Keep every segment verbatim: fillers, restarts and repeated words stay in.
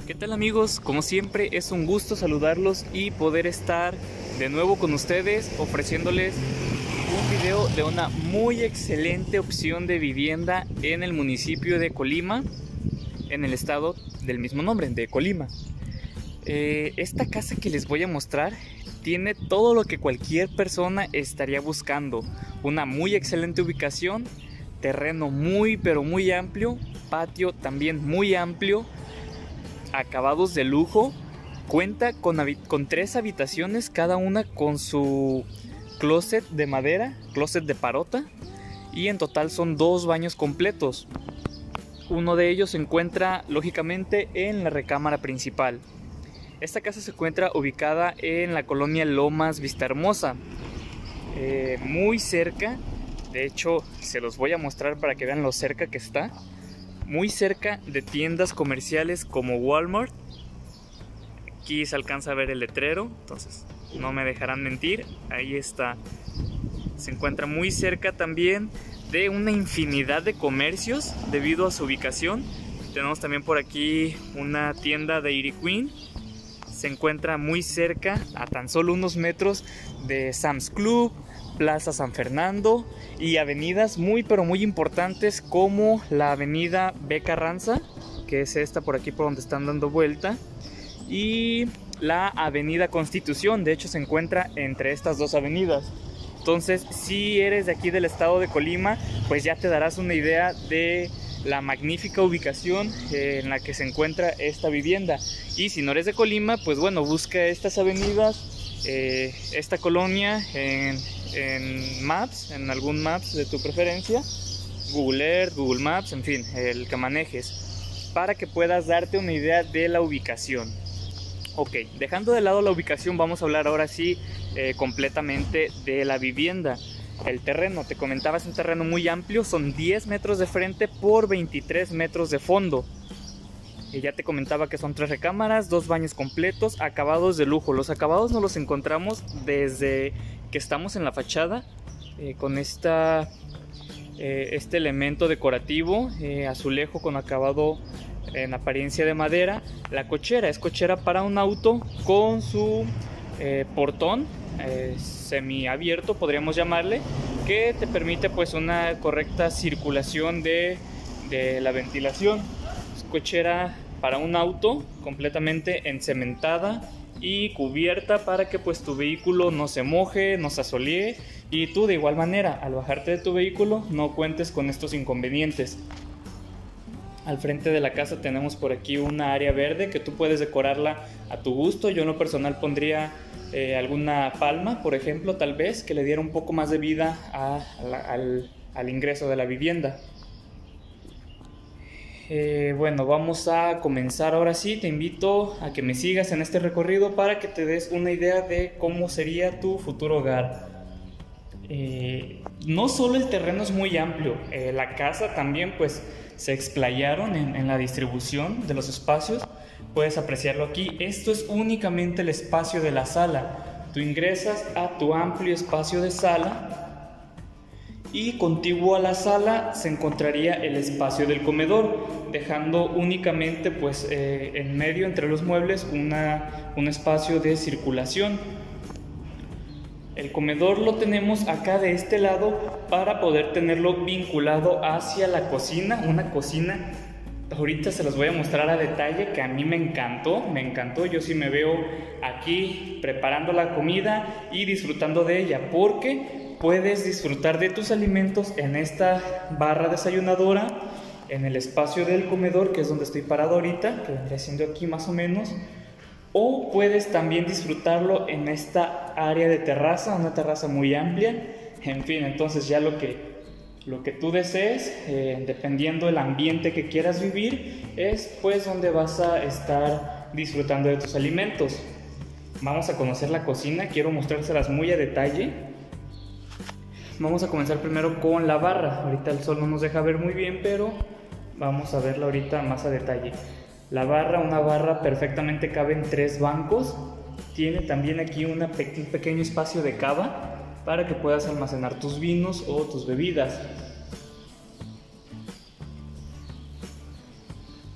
¿Qué tal amigos? Como siempre es un gusto saludarlos y poder estar de nuevo con ustedes ofreciéndoles un video de una muy excelente opción de vivienda en el municipio de Colima, en el estado del mismo nombre, de Colima. Eh, esta casa que les voy a mostrar tiene todo lo que cualquier persona estaría buscando. Una muy excelente ubicación, terreno muy pero muy amplio, patio también muy amplio, acabados de lujo, cuenta con, con tres habitaciones, cada una con su closet de madera, closet de parota, y en total son dos baños completos. Uno de ellos se encuentra lógicamente en la recámara principal. Esta casa se encuentra ubicada en la colonia Lomas Vistahermosa, eh, muy cerca, de hecho se los voy a mostrar para que vean lo cerca que está. Muy cerca de tiendas comerciales como Walmart. Aquí se alcanza a ver el letrero, entonces no me dejarán mentir, ahí está. Se encuentra muy cerca también de una infinidad de comercios debido a su ubicación. Tenemos también por aquí una tienda de Dairy Queen. Se encuentra muy cerca, a tan solo unos metros, de Sam's Club, Plaza San Fernando y avenidas muy pero muy importantes como la avenida B. Carranza, que es esta por aquí por donde están dando vuelta, y la avenida Constitución. De hecho se encuentra entre estas dos avenidas. Entonces si eres de aquí del estado de Colima, pues ya te darás una idea de la magnífica ubicación en la que se encuentra esta vivienda. Y si no eres de Colima, pues bueno, busca estas avenidas, eh, esta colonia en, en Maps, en algún Maps de tu preferencia, Google Earth, Google Maps, en fin, el que manejes, para que puedas darte una idea de la ubicación. Ok, dejando de lado la ubicación, vamos a hablar ahora sí eh, completamente de la vivienda. El terreno, te comentaba, es un terreno muy amplio, son diez metros de frente por veintitrés metros de fondo. Y ya te comentaba que son tres recámaras, dos baños completos, acabados de lujo. Los acabados nos los encontramos desde que estamos en la fachada, eh, con esta, eh, este elemento decorativo, eh, azulejo con acabado en apariencia de madera. La cochera es cochera para un auto con su eh, portón eh, semiabierto, podríamos llamarle, que te permite pues una correcta circulación de, de la ventilación. Es cochera para un auto completamente encementada y cubierta para que pues tu vehículo no se moje, no se asolee, y tú de igual manera al bajarte de tu vehículo no cuentes con estos inconvenientes. Al frente de la casa tenemos por aquí una área verde que tú puedes decorarla a tu gusto. Yo en lo personal pondría eh, alguna palma, por ejemplo, tal vez, que le diera un poco más de vida a, a la, al, al ingreso de la vivienda. Eh, bueno, vamos a comenzar ahora sí. Te invito a que me sigas en este recorrido para que te des una idea de cómo sería tu futuro hogar. Eh, no solo el terreno es muy amplio, eh, la casa también pues se explayaron en, en la distribución de los espacios. Puedes apreciarlo aquí. Esto es únicamente el espacio de la sala. Tú ingresas a tu amplio espacio de sala y contiguo a la sala se encontraría el espacio del comedor, dejando únicamente pues eh, en medio entre los muebles una, un espacio de circulación. El comedor lo tenemos acá de este lado para poder tenerlo vinculado hacia la cocina, una cocina, ahorita se los voy a mostrar a detalle, que a mí me encantó, me encantó. Yo sí me veo aquí preparando la comida y disfrutando de ella, porque puedes disfrutar de tus alimentos en esta barra desayunadora, en el espacio del comedor, que es donde estoy parado ahorita, que vendría siendo aquí más o menos. O puedes también disfrutarlo en esta área de terraza, una terraza muy amplia. En fin, entonces ya lo que, lo que tú desees, eh, dependiendo del ambiente que quieras vivir, es pues donde vas a estar disfrutando de tus alimentos. Vamos a conocer la cocina, quiero mostrárselas muy a detalle. Vamos a comenzar primero con la barra. Ahorita el sol no nos deja ver muy bien, pero vamos a verla ahorita más a detalle. La barra, una barra perfectamente cabe en tres bancos. Tiene también aquí una pe- un pequeño espacio de cava para que puedas almacenar tus vinos o tus bebidas.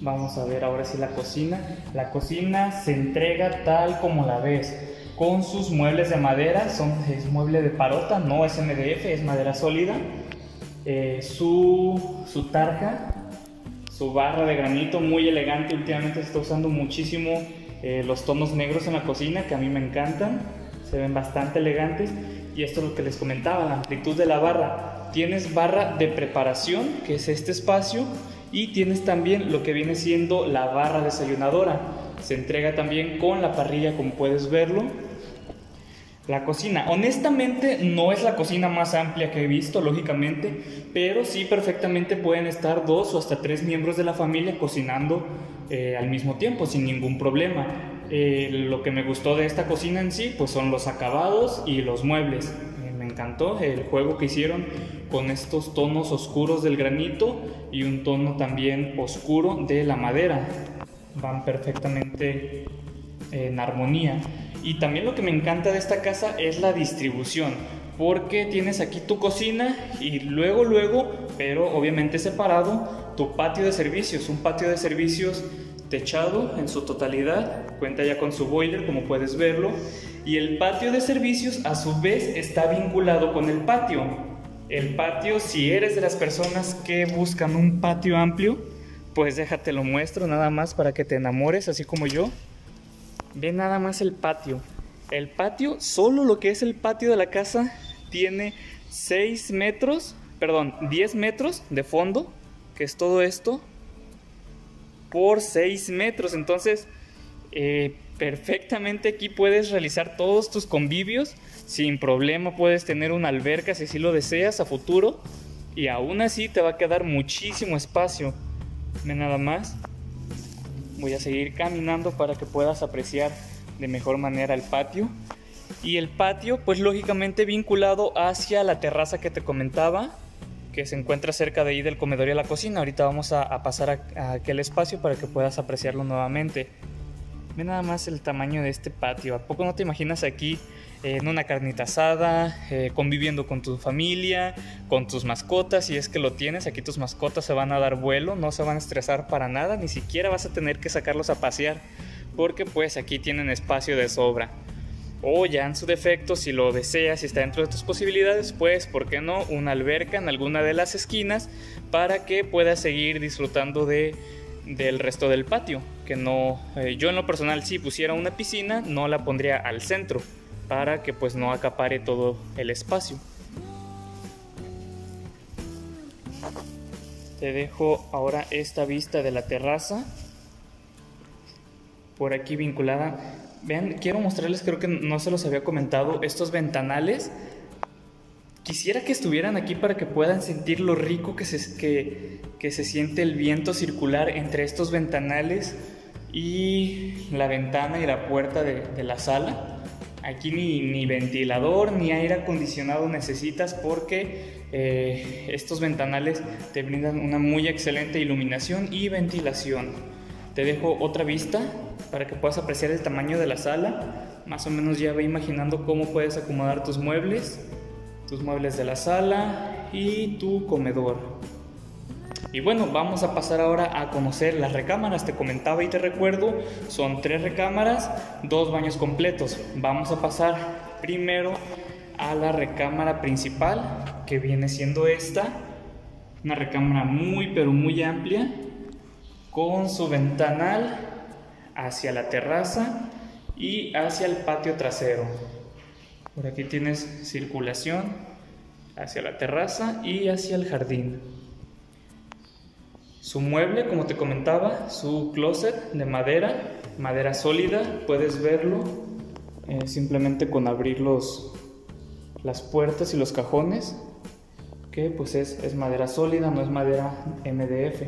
Vamos a ver ahora sí la cocina. La cocina se entrega tal como la ves, con sus muebles de madera. Son, es mueble de parota, no es M D F, es madera sólida. Eh, su, su tarja, su barra de granito muy elegante. Últimamente se está usando muchísimo eh, los tonos negros en la cocina, que a mí me encantan, se ven bastante elegantes. Y esto es lo que les comentaba, la amplitud de la barra. Tienes barra de preparación, que es este espacio, y tienes también lo que viene siendo la barra desayunadora. Se entrega también con la parrilla, como puedes verlo. La cocina, honestamente, no es la cocina más amplia que he visto, lógicamente, pero sí perfectamente pueden estar dos o hasta tres miembros de la familia cocinando eh, al mismo tiempo, sin ningún problema. Eh, lo que me gustó de esta cocina en sí, pues son los acabados y los muebles. Eh, me encantó el juego que hicieron con estos tonos oscuros del granito y un tono también oscuro de la madera. Van perfectamente en armonía. Y también lo que me encanta de esta casa es la distribución, porque tienes aquí tu cocina y luego, luego, pero obviamente separado, tu patio de servicios, un patio de servicios techado en su totalidad, cuenta ya con su boiler, como puedes verlo, y el patio de servicios a su vez está vinculado con el patio. El patio, si eres de las personas que buscan un patio amplio, pues déjate lo muestro nada más para que te enamores, así como yo. Ve nada más el patio. El patio, solo lo que es el patio de la casa, tiene seis metros, perdón, diez metros de fondo, que es todo esto, por seis metros. Entonces, eh, perfectamente aquí puedes realizar todos tus convivios sin problema. Puedes tener una alberca si así lo deseas a futuro, y aún así te va a quedar muchísimo espacio. Ve nada más. Voy a seguir caminando para que puedas apreciar de mejor manera el patio. Y el patio, pues lógicamente vinculado hacia la terraza que te comentaba, que se encuentra cerca de ahí del comedor y a la cocina. Ahorita vamos a, a pasar a, a aquel espacio para que puedas apreciarlo nuevamente. Ve nada más el tamaño de este patio. ¿A poco no te imaginas aquí eh, en una carnita asada, eh, conviviendo con tu familia, con tus mascotas? Si es que lo tienes, aquí tus mascotas se van a dar vuelo, no se van a estresar para nada, ni siquiera vas a tener que sacarlos a pasear, porque pues aquí tienen espacio de sobra. O ya en su defecto, si lo deseas, si está dentro de tus posibilidades, pues ¿por qué no una alberca en alguna de las esquinas para que puedas seguir disfrutando de del resto del patio? Que no, eh, yo en lo personal, si pusiera una piscina, no la pondría al centro para que pues no acapare todo el espacio. Te dejo ahora esta vista de la terraza por aquí vinculada. Vean, quiero mostrarles, creo que no se los había comentado, estos ventanales. Quisiera que estuvieran aquí para que puedan sentir lo rico que se, que, que se siente el viento circular entre estos ventanales y la ventana y la puerta de, de la sala. Aquí ni, ni ventilador ni aire acondicionado necesitas, porque eh, estos ventanales te brindan una muy excelente iluminación y ventilación. Te dejo otra vista para que puedas apreciar el tamaño de la sala. Más o menos ya ve imaginando cómo puedes acomodar tus muebles. Tus muebles de la sala y tu comedor. Y bueno, vamos a pasar ahora a conocer las recámaras. Te comentaba y te recuerdo, son tres recámaras, dos baños completos. Vamos a pasar primero a la recámara principal, que viene siendo esta. Una recámara muy pero muy amplia, con su ventanal hacia la terraza y hacia el patio trasero. Por aquí tienes circulación hacia la terraza y hacia el jardín. Su mueble, como te comentaba, su closet de madera, madera sólida, puedes verlo eh, simplemente con abrir los, las puertas y los cajones, que pues es, es madera sólida, no es madera M D F.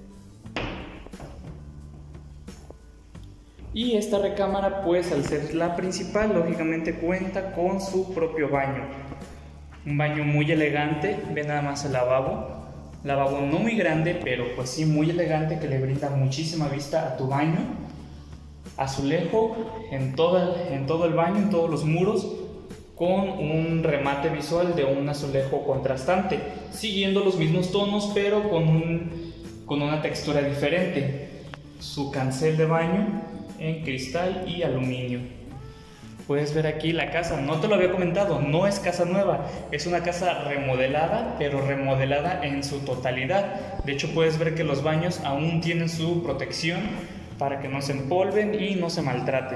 Y esta recámara, pues al ser la principal, lógicamente cuenta con su propio baño. Un baño muy elegante, ve nada más el lavabo. Lavabo no muy grande, pero pues sí muy elegante, que le brinda muchísima vista a tu baño. Azulejo en, toda, en todo el baño, en todos los muros, con un remate visual de un azulejo contrastante, siguiendo los mismos tonos, pero con, un, con una textura diferente. su cancel de baño en cristal y aluminio. Puedes ver aquí la casa, no te lo había comentado, no es casa nueva, es una casa remodelada, pero remodelada en su totalidad. De hecho puedes ver que los baños aún tienen su protección para que no se empolven y no se maltraten.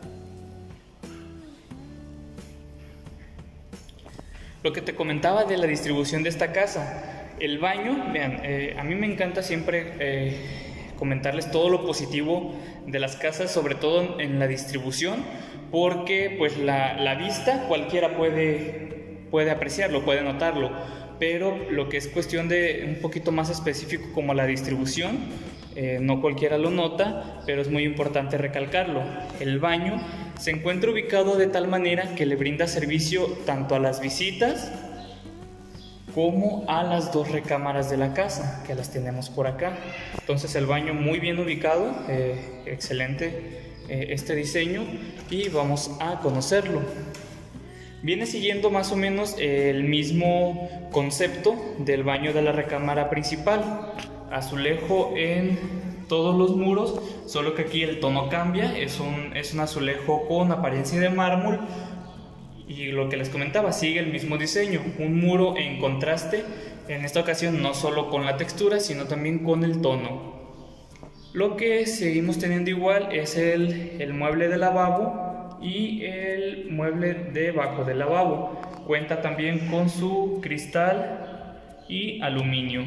Lo que te comentaba de la distribución de esta casa, el baño, vean, eh, a mí me encanta siempre eh, comentarles todo lo positivo de las casas, sobre todo en la distribución, porque pues la, la vista cualquiera puede, puede apreciarlo, puede notarlo, pero lo que es cuestión de un poquito más específico como la distribución, eh, no cualquiera lo nota, pero es muy importante recalcarlo. El baño se encuentra ubicado de tal manera que le brinda servicio tanto a las visitas como a las dos recámaras de la casa, que las tenemos por acá. Entonces el baño muy bien ubicado, eh, excelente eh, este diseño, y vamos a conocerlo. Viene siguiendo más o menos el mismo concepto del baño de la recámara principal. Azulejo en todos los muros, solo que aquí el tono cambia, es un, es un azulejo con apariencia de mármol. Y lo que les comentaba, sigue el mismo diseño, un muro en contraste, en esta ocasión no solo con la textura, sino también con el tono. Lo que seguimos teniendo igual es el, el mueble de lavabo y el mueble debajo del lavabo. Cuenta también con su cristal y aluminio.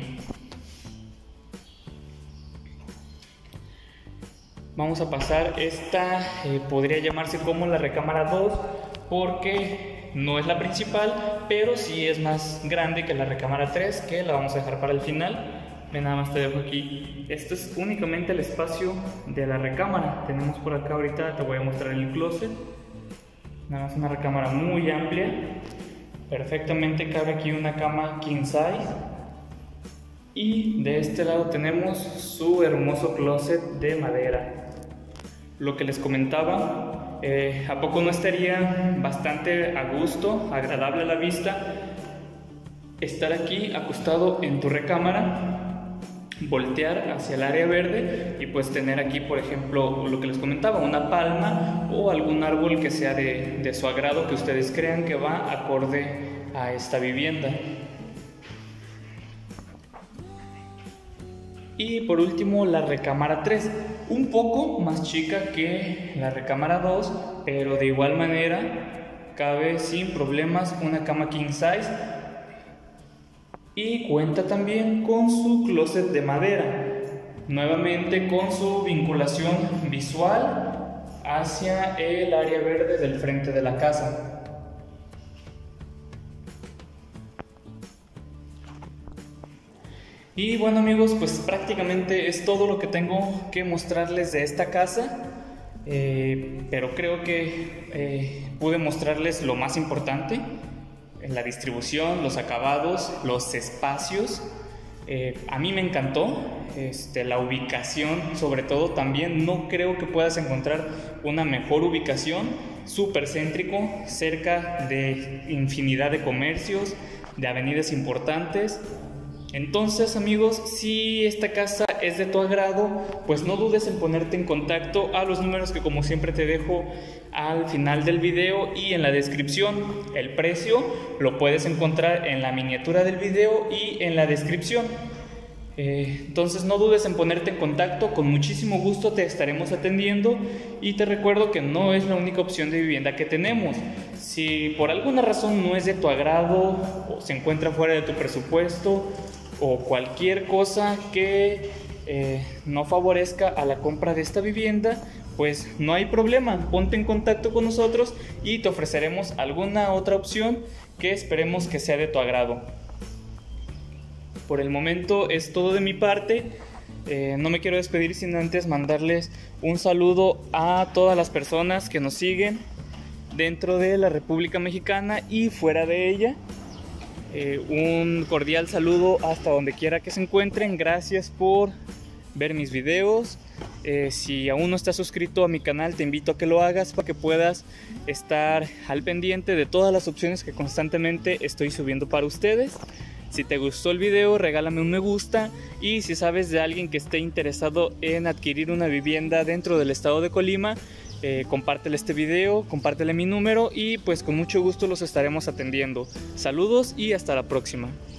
Vamos a pasar, esta eh, podría llamarse como la recámara dos, porque no es la principal, pero sí es más grande que la recámara tres, que la vamos a dejar para el final. Ven, nada más te dejo aquí. Esto es únicamente el espacio de la recámara. Tenemos por acá ahorita, te voy a mostrar el closet. Nada más una recámara muy amplia. Perfectamente cabe aquí una cama king size. Y de este lado tenemos su hermoso closet de madera. Lo que les comentaba, eh, ¿a poco no estaría bastante a gusto, agradable a la vista, estar aquí acostado en tu recámara, voltear hacia el área verde y pues tener aquí, por ejemplo, lo que les comentaba, una palma o algún árbol que sea de, de su agrado, que ustedes crean que va acorde a esta vivienda? Y por último, la recámara tres, un poco más chica que la recámara dos, pero de igual manera cabe sin problemas una cama king size, y cuenta también con su closet de madera, nuevamente con su vinculación visual hacia el área verde del frente de la casa. Y bueno amigos, pues prácticamente es todo lo que tengo que mostrarles de esta casa, eh, pero creo que eh, pude mostrarles lo más importante, la distribución, los acabados, los espacios. Eh, a mí me encantó, este, la ubicación sobre todo también. No creo que puedas encontrar una mejor ubicación, súper céntrico, cerca de infinidad de comercios, de avenidas importantes. Entonces amigos, si esta casa es de tu agrado, pues no dudes en ponerte en contacto a los números que como siempre te dejo al final del video y en la descripción. El precio lo puedes encontrar en la miniatura del video y en la descripción. Eh, entonces no dudes en ponerte en contacto, con muchísimo gusto te estaremos atendiendo, y te recuerdo que no es la única opción de vivienda que tenemos. Si por alguna razón no es de tu agrado o se encuentra fuera de tu presupuesto o cualquier cosa que eh, no favorezca a la compra de esta vivienda, pues no hay problema, ponte en contacto con nosotros y te ofreceremos alguna otra opción que esperemos que sea de tu agrado. Por el momento es todo de mi parte. Eh, no me quiero despedir sin antes mandarles un saludo a todas las personas que nos siguen dentro de la República Mexicana y fuera de ella. Eh, un cordial saludo hasta donde quiera que se encuentren. Gracias por ver mis videos. Eh, si aún no estás suscrito a mi canal, te invito a que lo hagas para que puedas estar al pendiente de todas las opciones que constantemente estoy subiendo para ustedes. Si te gustó el video, regálame un me gusta, y si sabes de alguien que esté interesado en adquirir una vivienda dentro del estado de Colima, eh, compártele este video, compártele mi número y pues con mucho gusto los estaremos atendiendo. Saludos y hasta la próxima.